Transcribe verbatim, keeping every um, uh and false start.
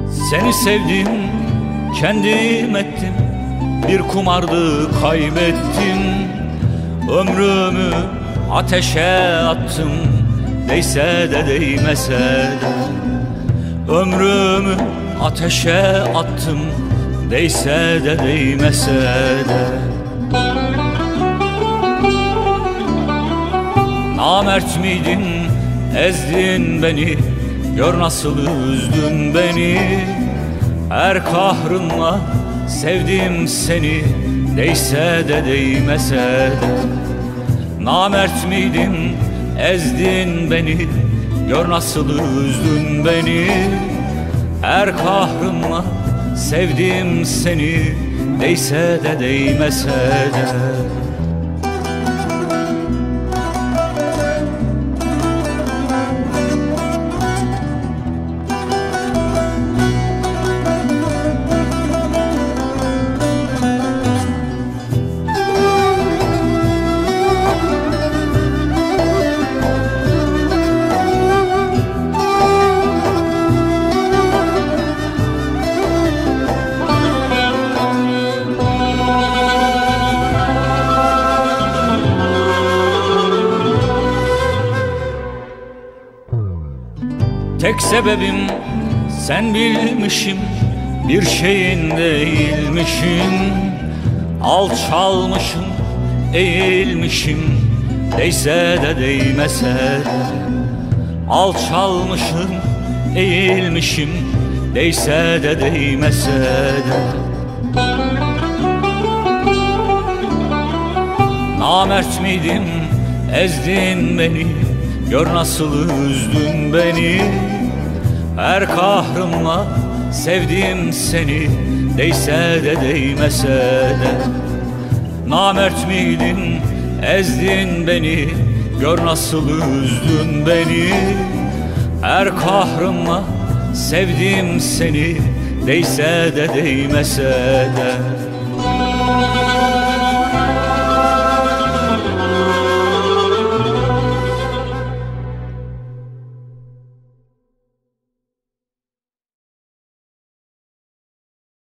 Seni sevdim, kendim ettim, bir kumardı kaybettim. Ömrümü ateşe attım, değse de değmese de. Ömrümü ateşe attım, değse de değmese de. Namert miydin, ezdin beni, gör nasıl üzdün beni. Her kahrınla sevdim seni, değse de değmese de. Namert miydim, ezdin beni, gör nasıl üzdün beni. Her kahrınla sevdim seni, değse de değmese de. Tek sebebim sen bilmişim, bir şeyin değilmişim. Alçalmışım, eğilmişim, değse de değmese de. Alçalmışım, eğilmişim, değse de değmese de. Namert miydim, ezdin beni, gör nasıl üzdün beni. Her kahrımla sevdim seni, değse de değmese de. Namert miydin, ezdin beni, gör nasıl üzdün beni. Her kahrımla sevdim seni, değse de değmese de.